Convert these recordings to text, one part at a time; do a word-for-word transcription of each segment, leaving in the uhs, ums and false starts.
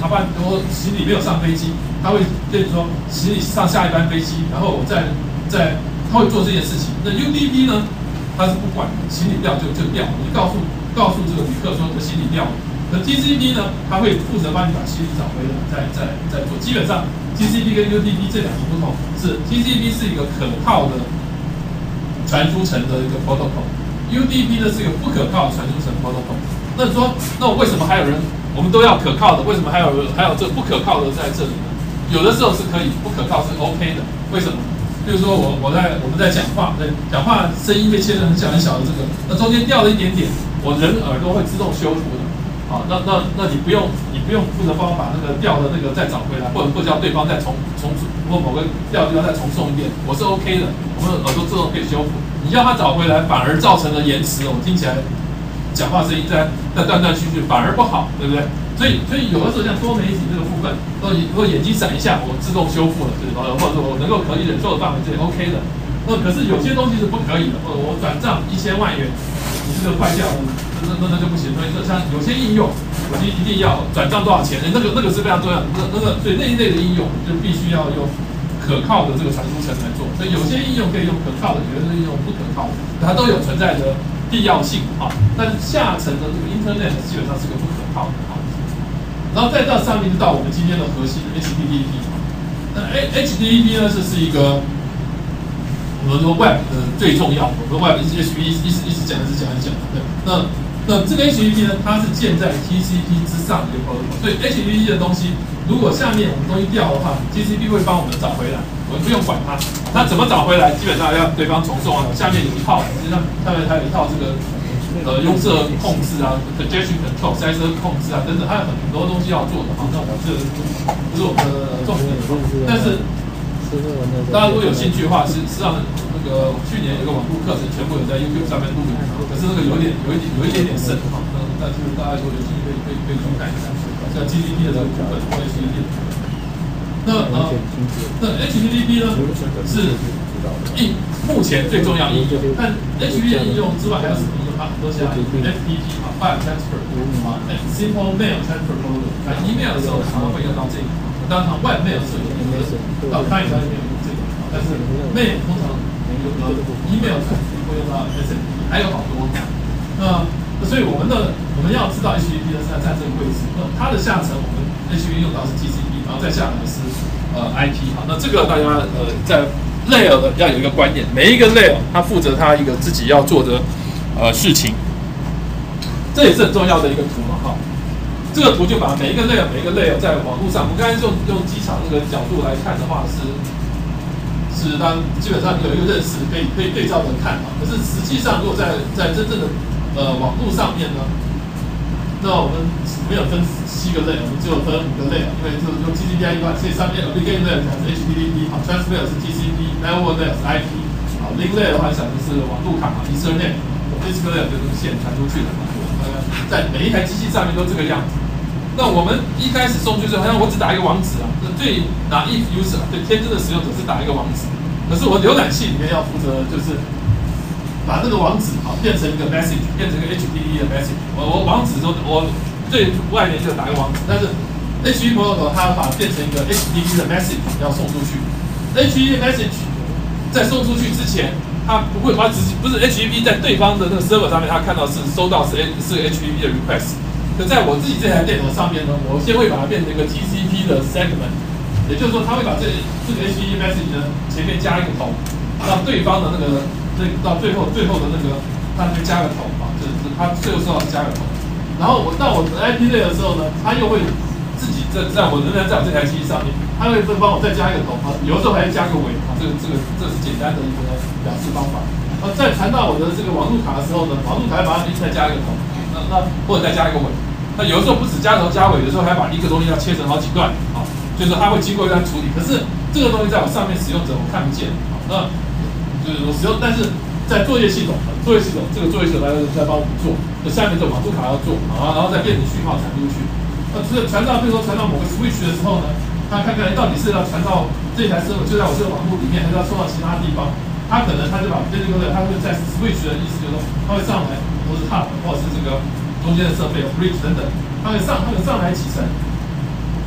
航班，我行李没有上飞机，他会跟你说行李上下一班飞机，然后我再再他会做这件事情。那 U D P 呢，他是不管行李掉就就掉，你告诉告诉这个旅客说你的行李掉了。那 T C P 呢，他会负责帮你把行李找回来，再再再做。基本上 T C P 跟 U D P 这两个不同，是 T C P 是一个可靠的传输层的一个 protocol，U D P 呢是一个不可靠的传输层 protocol。那你说，那我为什么还有人？我们都要可靠的，为什么还有还有这不可靠的在这里呢？有的时候是可以，不可靠是 OK 的。为什么？比如说我我在我们在讲话，对，讲话声音被切成很小很小的这个，那中间掉了一点点，我人耳朵会自动修复的。好，那那那你不用你不用负责帮我把那个掉的那个再找回来，或者或者叫对方再重重或某个掉的地方再重送一遍，我是 OK 的，我们耳朵自动可以修复。你要它找回来，反而造成了延迟，我听起来。讲话声音在在断断续续，反而不好，对不对？所以所以有的时候像多媒体这个部分，如果眼睛闪一下，我自动修复了，对吧？或者我能够可以忍受的范围，这也 OK 的。那可是有些东西是不可以的，或者我转账一千万元，你这个坏掉，那那那就不行。所以像有些应用，我就一定要转账多少钱，那个那个是非常重要的。那那个所以那一类的应用就必须要用可靠的这个传输层来做。所以有些应用可以用可靠的，有些应用不可靠的，它都有存在的必要性啊，但是下层的这个 Internet 基本上是个不可靠的啊。然后再到上面就到我们今天的核心 H T T P。那 H T T P 呢，这是一个我们说 Web 的最重要，我们 Web 一直一直一直一直讲一直讲一直讲。对，那那这个 H T T P 呢，它是建在 T C P 之上的一个 protocol， 所以 H T T P 的东西，如果下面我们东西掉的话 ，T C P 会帮我们找回来。我们不用管它，它怎么找回来，基本上要对方重送啊。下面有一套，实际上下面还有一套这个呃拥塞控制啊 ，congestion control 塞车控制啊等等，还有很多东西要做的。好，那我们这个不是我们的重点，但是大家如果有兴趣的话，实实际上那个去年有个网络课程，全部有在 YouTube 上面录的，可是那个有点有一点有一点点深哈。那但是大家如果有兴趣，可以可以可以去看一下，像 G D P 的这个部分，我也是一点。那呃，那 H T T P 呢是应目前最重要应用，但 H T T P 应用之外还有什么应用？它很多像 F T P 啊 ，File Transfer 啊 ，Simple Mail Transfer Protocol。那 email 的时候常常会用到这个，当然 Web Mail 是有用的，到 Client 上面有用这个，但是 Mail 通常用到 Email 会用到 S M T， 还有好多。那所以我们的我们要知道 H T T P 是在这个位置，那它的下层我们 H T T P 用到是 T C P。然后再下来是呃 I P 哈，那这个大家呃在 layer 的要有一个观念，每一个 layer 它负责它一个自己要做的呃事情，这也是很重要的一个图嘛哈。这个图就把每一个 layer 每一个 layer 在网络上，我们刚才用用机场那个角度来看的话是是当基本上有一个认识，可以可以对照着看啊。可是实际上如果在在真正的呃网络上面呢？那我们没有分七个类，我们只有分五个类，因为就是用 T C P I P， 所以上面 Application Layer 讲是 H T T P， 好 ，Transfer 是 T C P，Network Layer 是 I P， 好 ，Link Layer 的话讲的是网路卡嘛 ，Ethernet，Physical Layer 就是线传出去的嘛，呃，在每一台机器上面都这个样子。那我们一开始送去之后，好像我只打一个网址啊，最 naive user 最天真的使用者是打一个网址，可是我浏览器里面要负责就是把这个网址好变成一个 message， 变成一个 H T T P 的 message。我我网址说，我最外面就打个网址，但是 H T T P protocol 它把它变成一个 H T T P 的 message 要送出去。H T T P message 在送出去之前，它不会，它只是不是 H T T P 在对方的那个 server 上面，它看到是收到是是 H T T P 的 request。可在我自己这台电脑上面呢，我先会把它变成一个 T C P 的 segment， 也就是说，它会把这这个 H T T P message 呢前面加一个头，让对方的那个。那到最后最后的那个，它就加个头啊，就是它最后说要加个头。然后我到我的 I P 类的时候呢，它又会自己在在我仍然在我这台机器上面，它会帮我再加一个头啊，有的时候还加个尾啊，这个这个这是简单的一个表示方法。啊，在传到我的这个网路卡的时候呢，网路卡把它再加一个头，那那或者再加一个尾。那有的时候不止加头加尾，有时候还把一个东西要切成好几段啊，所以说它会经过一段处理。可是这个东西在我上面使用者我看不见啊，那。就是说使用，但是在作业系统，作业系统这个作业系统在在帮我们做，那下面这网路卡要做啊，然后再变成序号传出去。那这传到，比如说传到某个 switch 的时候呢，他看看到底是要传到这台 server 就在我这个网络里面，还是要送到其他地方？他可能他就把 physical layer， 他会在 switch 的意思就是说，他会上来，或是 hub 或者是这个中间的设备 bridge 等等，他会上，他会上来几层。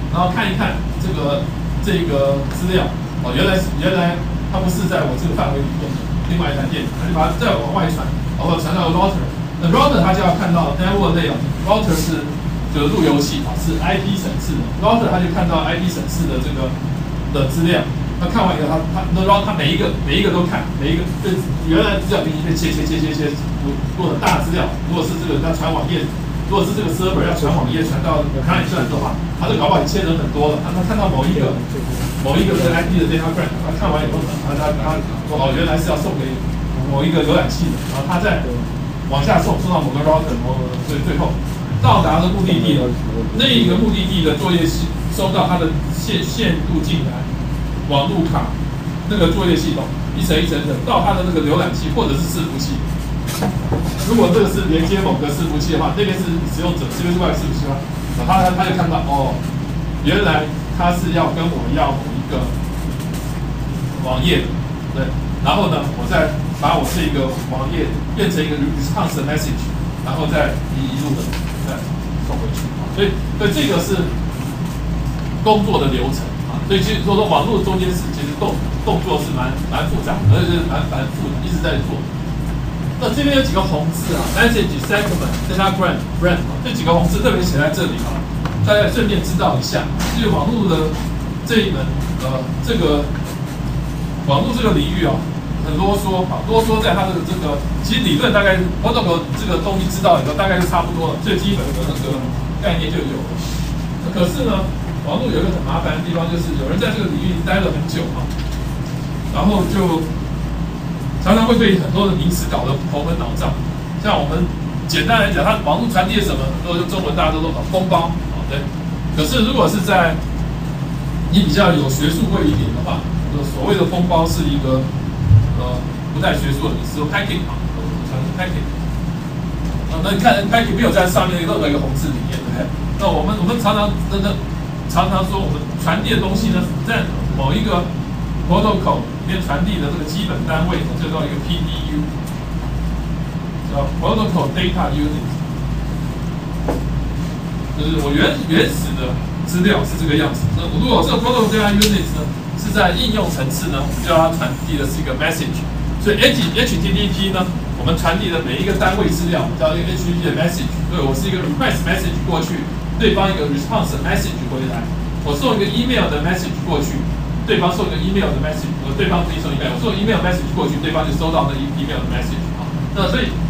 然后看一看这个这个资料哦，原来是原来它不是在我这个范围里面的另外一台电脑，它就把它再往外传，然后传到 router， 那 router 它就要看到 network layout，router 是就是路由器啊，是 I P 审视的 router 它就看到 I P 审视的这个的资料。他看完以后，他他那然后他每一个每一个都看，每一个就原来的资料给你被切切切切切，做的大资料。如果是这个要传网页，如果是这个 server 要传网页传到 client 的话，他这搞不好已经切成很多了。他他看到某一个某一个这个 I P 的 datagram， 他看完以后，他他他说哦，原来是要送给某一个浏览器的，然后他再往下送送到某个 router， 某所以最后到达了目的地了，那一个目的地的作业系收到它的线线路进来。网路卡那个作业系统一层一层层到它的那个浏览器或者是伺服器。如果这个是连接某个伺服器的话，那边是使用者，这边是外伺服器的话，他他他就看到哦，原来他是要跟我要某一个网页，对，然后呢，我再把我这个网页变成一个 response message， 然后再一一路的再送回去。所以，所以这个是工作的流程。所以其实说说网络中间是其实动动作是蛮蛮复杂，而且是蛮反复的，一直在做。那这边有几个红字啊 ，message segment datagram brand 这几个红字特别写在这里啊，大家顺便知道一下，就是网络的这一门呃这个网络这个领域啊，很啰嗦啊，啰嗦在它的这个其实理论大概 protocol 这个东西知道以后，大概就差不多了，最基本的那个概念就有了。可是呢？网络有一个很麻烦的地方，就是有人在这个领域待了很久啊，然后就常常会被很多的名词搞得头昏脑胀。像我们简单来讲，它网络传递什么，很多用中文大家都说封包啊，对。可是如果是在你比较有学术味一点的话，所谓的封包是一个呃不太学术的名词，说 packing 啊，传是 packing。啊，那你看 packing 没有在上面任何一个红字里面，对不对？那我们我们常常真的。常常说，我们传递的东西呢，在某一个 protocol 里面传递的这个基本单位呢，就叫一个 P D U， 叫 Protocol Data Unit。就是我原原始的资料是这个样子。那如果这个 Protocol Data Unit 呢是在应用层次呢，我们就要传递的是一个 message。所以 H HTTP 呢，我们传递的每一个单位资料叫一个 H T T P 的 message。对，我是一个 request message 过去。对方一个 response message 回来，我送一个 email 的 message 过去，对方送一个 email 的 message， 呃，对方自己送 email， 我送 email message 过去，对方就收到那 email 的 message 啊。那所以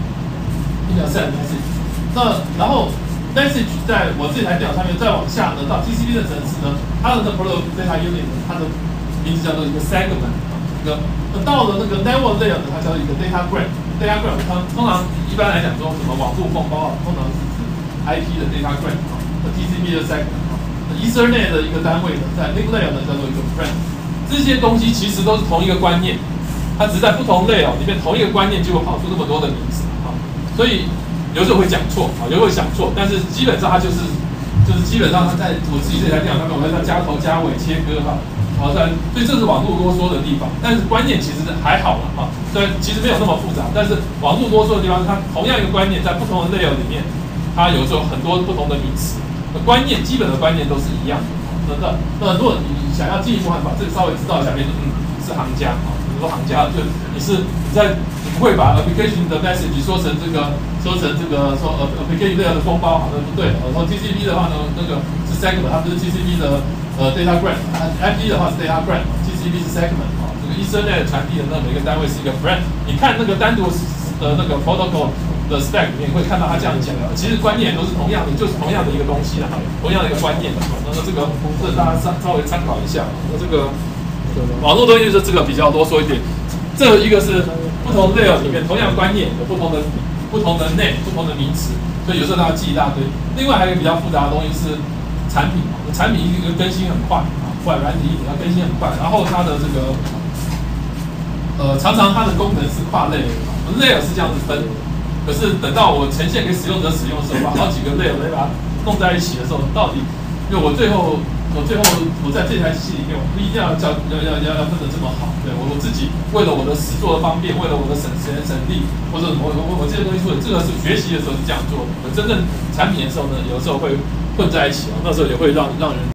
email send message， 那然后 message 在我这台电脑上面再往下呢，到 T C P 的层次呢，它的 protocol data unit 它的名字叫做一个 segment 啊，一个那到了那个 network layer 呢，它叫一个 datagram。datagram 它通常一般来讲说什么网络封包啊，通常是指 I P 的 datagram 啊。T C P 的 segment 啊 ，Ethernet 的一个单位呢，在 link layer 呢叫做一个 friend， 这些东西其实都是同一个观念，它只是在不同 layer 里面同一个观念就会跑出那么多的名字啊，所以有时候会讲错啊，有时候会想错，但是基本上它就是就是基本上它在我自己这台电脑上面，我在它加头加尾切割哈，好在所以这是网络啰嗦的地方，但是观念其实还好了啊，虽然其实没有那么复杂，但是网络啰嗦的地方，它同样一个观念在不同的 layer 里面，它有时候很多不同的名词。观念基本的观念都是一样的，那那那如果你想要进一步把这个稍微知道一下，比如说嗯是行家啊，比如说行家就你是你在你不会把 application 的 message 说成这个说成这个说呃 application layer 的封包，好像不对。然后 T C P 的话呢，那个是 segment， 它不是 T C P 的呃 datagram，I P 的话是 datagram，T C P 是 segment 啊，这个 Ethernet 传递的那每个单位是一个 friend。你看那个单独的那个 protocol。的 stack 里面会看到他这样讲的，其实观念都是同样的，就是同样的一个东西啦，同样的一个观念。那么这个这大家稍稍微参考一下。那这个网络东西就是这个比较多说一点。这一个是不同 layer 里面同样观念有不同的不同的 name 不同的名词，所以有时候大家记一大堆。另外还有一个比较复杂的东西是产品，产品一个更新很快啊，或者软体一点要更新很快，然后它的这个呃常常它的功能是跨 layer， layer 是这样子分。可是等到我呈现给使用者使用的时候，把好几个 layer 来把它弄在一起的时候，到底，因为我最后我最后我在这台机器里面，我不一定要叫要要要要分得这么好，对我我自己为了我的实作的方便，为了我的省时间省力，或者我我我这些东西说，这个是学习的时候是这样做的，真正产品的时候呢，有时候会混在一起啊，那时候也会让让人。